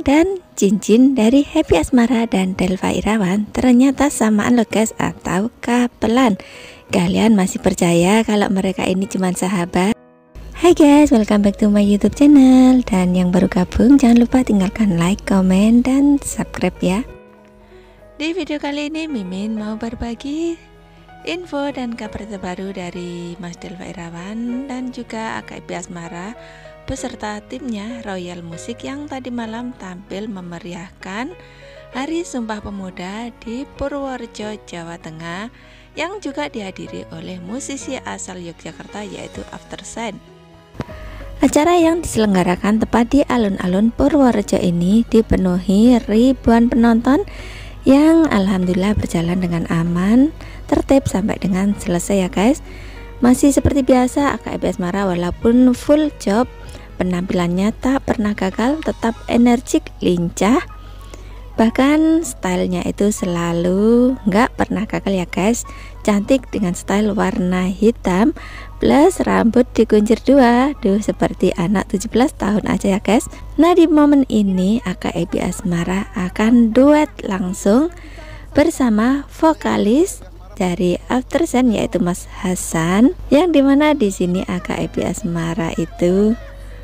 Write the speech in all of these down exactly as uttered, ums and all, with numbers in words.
Kalung dan cincin dari Happy Asmara dan Delva Irawan ternyata samaan loh guys, atau kapelan. Kalian masih percaya kalau mereka ini cuma sahabat? Hai guys, welcome back to my YouTube channel. Dan yang baru gabung jangan lupa tinggalkan like, comment, dan subscribe ya. Di video kali ini Mimin mau berbagi info dan kabar terbaru dari Mas Delva Irawan dan juga A K I P Asmara beserta timnya Royal Music yang tadi malam tampil memeriahkan Hari Sumpah Pemuda di Purworejo, Jawa Tengah, yang juga dihadiri oleh musisi asal Yogyakarta yaitu Aftersun. Acara yang diselenggarakan tepat di alun-alun Purworejo ini dipenuhi ribuan penonton yang alhamdulillah berjalan dengan aman, tertib sampai dengan selesai ya guys. Masih seperti biasa A K I P Asmara walaupun full job, penampilannya tak pernah gagal, tetap energik, lincah, bahkan stylenya itu selalu nggak pernah gagal ya guys. Cantik dengan style warna hitam plus rambut dikuncir dua, duh seperti anak tujuh belas tahun aja ya guys. Nah di momen ini A K I P Asmara akan duet langsung bersama vokalis dari Aftersun yaitu Mas Hasan, yang dimana di sini A K I P Asmara itu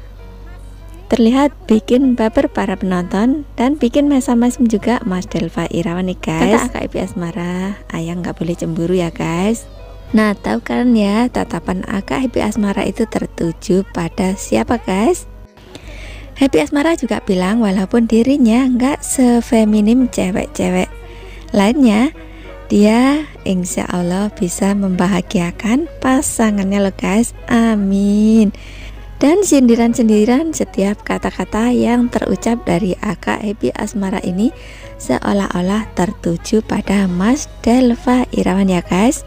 terlihat bikin baper para penonton dan bikin mesam-mesem juga Mas Delva Irawan nih guys. Kata A K I P Asmara, ayang nggak boleh cemburu ya guys. Nah tahu kan ya tatapan A K I P Asmara itu tertuju pada siapa guys? Happy Asmara juga bilang walaupun dirinya nggak sefeminim cewek-cewek lainnya, dia insya Allah bisa membahagiakan pasangannya loh guys, amin. Dan sindiran-sindiran setiap kata-kata yang terucap dari A K I P Asmara ini seolah-olah tertuju pada Mas Delva Irawan ya guys.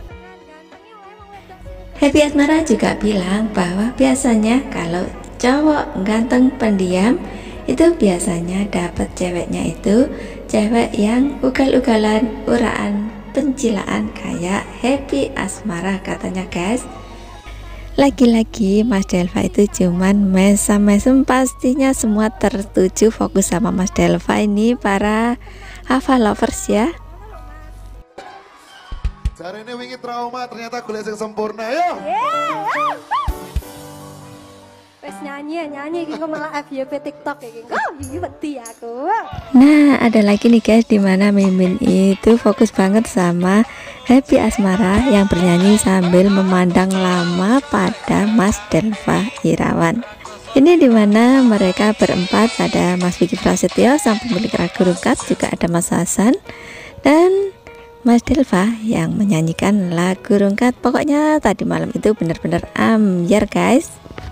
Happy Asmara juga bilang bahwa biasanya kalau cowok ganteng pendiam itu biasanya dapat ceweknya itu cewek yang ugal-ugalan, uraan, pencilaan kayak Happy Asmara katanya guys. Lagi-lagi Mas Delva itu cuman mesem-mesem, pastinya semua tertuju fokus sama Mas Delva ini para Hava lovers ya. Hari ini wingi trauma ternyata kuliah yang sempurna yo. Wes nyanyi nyanyi iki malah F Y P TikTok iki. Oh, iki wedi aku. Nah, ada lagi nih guys dimana Mimin itu fokus banget sama Happy Asmara yang bernyanyi sambil memandang lama pada Mas Delva Irawan. Ini dimana mereka berempat, ada Mas Vicky Prasetyo sang pemilik Ragu Rungkat, juga ada Mas Hasan dan Mas Delva yang menyanyikan lagu Rungkat. Pokoknya tadi malam itu benar-benar ambiar guys.